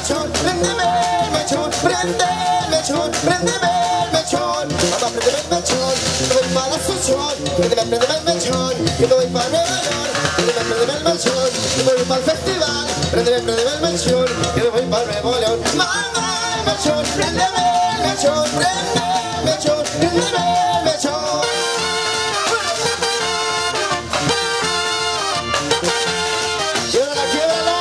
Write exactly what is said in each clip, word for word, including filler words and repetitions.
mechón, préndeme el mechón, prende el mechón, préndeme el mechón. Mamá, préndeme el mechón, que voy para Asunción. Préndeme, préndeme el mechón, que me voy para Nueva York. Préndeme, préndeme el mechón, que me voy para el festival. Préndeme, préndeme el mechón, que me voy para Nuevo León. Mamá, el mechón, préndeme el mechón, prende el mechón, préndeme el mechón. ¡Quiebrala, quiebrala!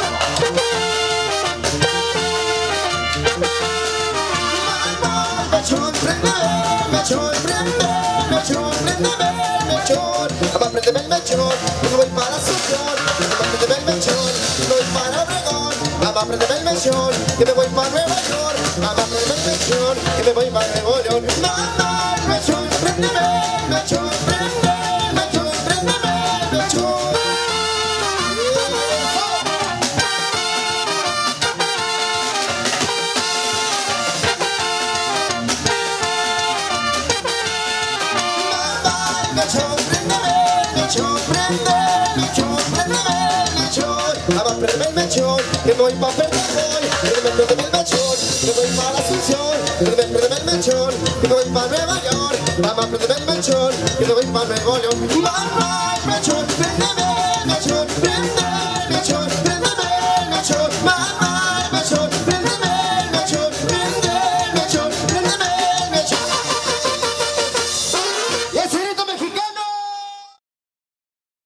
Mechón, préndeme el mechón, prende el mechón, préndeme el mechón. Mamá, préndeme el mechón, que me voy para Asunción. Mamá, préndeme el mechón, que me voy para Obregón. Mamá, préndeme el mechón, que me voy para Nueva York. Mamá, préndeme el mechón, que me voy para Nuevo León. Mamá, el mechón, préndeme el mechón, prende el mechón, préndeme el mechón. Mechón, préndeme el mechón, prende el mechón, préndeme el mechón. Mamá, préndeme el mechón, que me voy pa' Perdigoy. Préndeme, préndeme el mechón, que me voy pa' la Asunción. Préndeme, préndeme el mechón, que me voy pa' Nueva York. Mamá, préndeme el mechón, que me voy pa' Nuevo León. Mamá, el mechón, préndeme